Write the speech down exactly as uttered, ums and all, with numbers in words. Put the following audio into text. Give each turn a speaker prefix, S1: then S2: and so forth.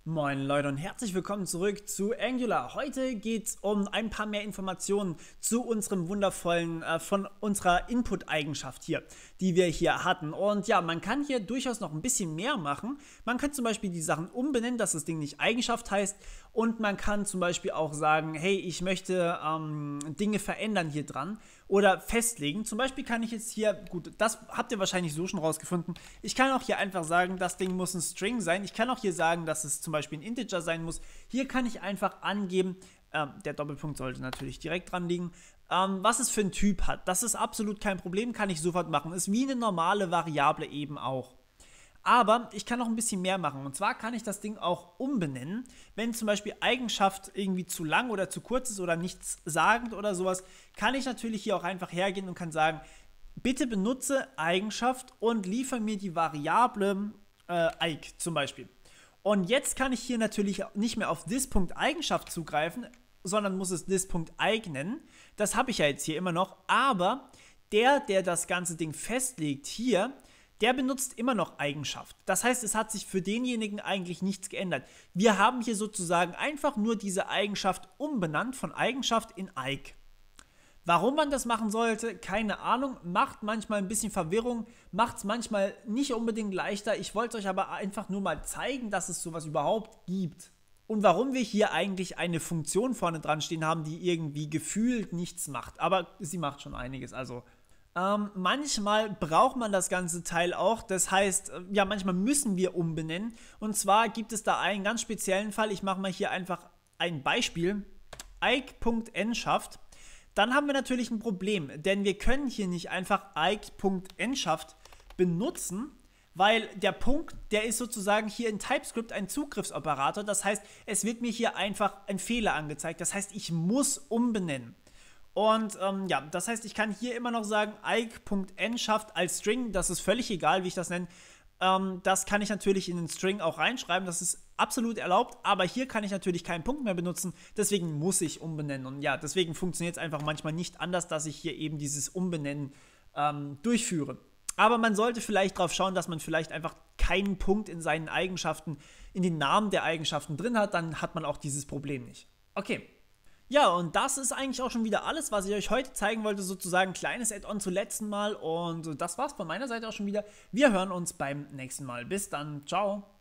S1: Moin Leute und herzlich willkommen zurück zu Angular. Heute geht es um ein paar mehr Informationen zu unserem wundervollen, äh, von unserer Input-Eigenschaft hier, die wir hier hatten. Und ja, man kann hier durchaus noch ein bisschen mehr machen. Man kann zum Beispiel die Sachen umbenennen, dass das Ding nicht Eigenschaft heißt. Und man kann zum Beispiel auch sagen, hey, ich möchte ähm, Dinge verändern hier dran oder festlegen. Zum Beispiel kann ich jetzt hier, gut, das habt ihr wahrscheinlich so schon rausgefunden. Ich kann auch hier einfach sagen, das Ding muss ein String sein. Ich kann auch hier sagen, dass es zum Beispiel ein Integer sein muss. Hier kann ich einfach angeben, ähm, der Doppelpunkt sollte natürlich direkt dran liegen, ähm, was es für einen Typ hat. Das ist absolut kein Problem, kann ich sofort machen. Ist wie eine normale Variable eben auch. Aber ich kann noch ein bisschen mehr machen. Und zwar kann ich das Ding auch umbenennen. Wenn zum Beispiel Eigenschaft irgendwie zu lang oder zu kurz ist oder nichts sagend oder sowas, kann ich natürlich hier auch einfach hergehen und kann sagen, bitte benutze Eigenschaft und liefere mir die Variable äh, Eig zum Beispiel. Und jetzt kann ich hier natürlich nicht mehr auf this.Eigenschaft zugreifen, sondern muss es this.Eig nennen. Das habe ich ja jetzt hier immer noch. Aber der, der das ganze Ding festlegt hier, der benutzt immer noch Eigenschaft. Das heißt, es hat sich für denjenigen eigentlich nichts geändert. Wir haben hier sozusagen einfach nur diese Eigenschaft umbenannt von Eigenschaft in Eig. Warum man das machen sollte, keine Ahnung, macht manchmal ein bisschen Verwirrung, macht es manchmal nicht unbedingt leichter. Ich wollte euch aber einfach nur mal zeigen, dass es sowas überhaupt gibt. Und warum wir hier eigentlich eine Funktion vorne dran stehen haben, die irgendwie gefühlt nichts macht. Aber sie macht schon einiges, also... Ähm, manchmal braucht man das ganze Teil auch, das heißt, ja, manchmal müssen wir umbenennen. Und zwar gibt es da einen ganz speziellen Fall, ich mache mal hier einfach ein Beispiel, Eig.Endschaft. Dann haben wir natürlich ein Problem, denn wir können hier nicht einfach Eig.Endschaft benutzen, weil der Punkt, der ist sozusagen hier in TypeScript ein Zugriffsoperator, das heißt, es wird mir hier einfach ein Fehler angezeigt, das heißt, ich muss umbenennen. Und ähm, ja, das heißt, ich kann hier immer noch sagen, Eig.Endschaft als String, das ist völlig egal, wie ich das nenne. Ähm, das kann ich natürlich in den String auch reinschreiben, das ist absolut erlaubt, aber hier kann ich natürlich keinen Punkt mehr benutzen, deswegen muss ich umbenennen. Und ja, deswegen funktioniert es einfach manchmal nicht anders, dass ich hier eben dieses Umbenennen ähm, durchführe. Aber man sollte vielleicht darauf schauen, dass man vielleicht einfach keinen Punkt in seinen Eigenschaften, in den Namen der Eigenschaften drin hat, dann hat man auch dieses Problem nicht. Okay. Ja, und das ist eigentlich auch schon wieder alles, was ich euch heute zeigen wollte, sozusagen kleines Add-on zum letzten Mal. Und das war's von meiner Seite auch schon wieder. Wir hören uns beim nächsten Mal. Bis dann, ciao.